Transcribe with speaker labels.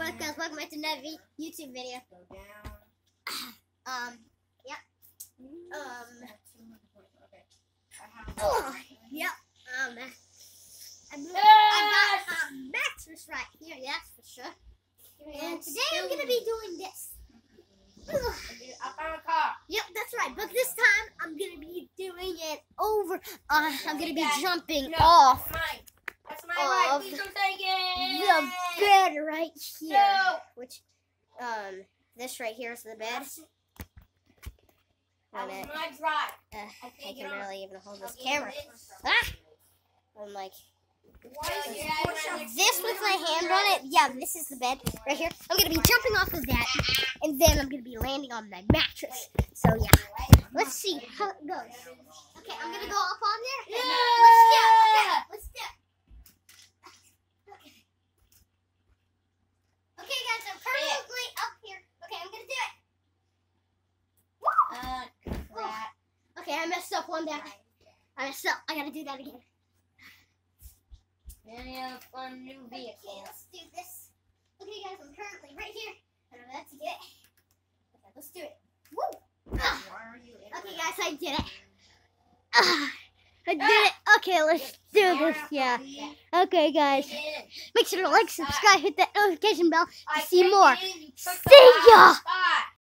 Speaker 1: what's up, guys? Welcome back to another YouTube video. Yep. Yep. I got mattress right here, yes, for sure. And today I'm gonna be doing this.
Speaker 2: I found a car.
Speaker 1: Yep, that's right. But this time I'm gonna be doing it over. I'm gonna be jumping off.
Speaker 2: That's my right. Please don't take it.
Speaker 1: The bed right here.
Speaker 2: No.
Speaker 1: Which, this right here is the bed.
Speaker 2: That was my drive.
Speaker 1: I can barely even hold this camera. Ah! I'm like, this with my hand on it. Yeah, this is the bed right here. I'm going to be jumping off of that, and then I'm going to be landing on my mattress. So, yeah. Let's see how it goes. Okay, I'm going to go up on there.
Speaker 2: Yeah.
Speaker 1: Let's do it. Okay, guys, I'm perfectly up here. Okay, I'm going to do it.
Speaker 2: Crap.
Speaker 1: Okay, I messed up one down. I messed up. I got to do that again.
Speaker 2: Yeah, fun new vehicle.
Speaker 1: Okay, let's do this. Okay, guys, I'm currently right here, and I'm about to get it. Okay, let's do it. Woo! Okay, guys, I did it. I did it. Okay, let's do this. Yeah. Okay, guys. Make sure to like, subscribe, hit that notification bell to see more. See ya!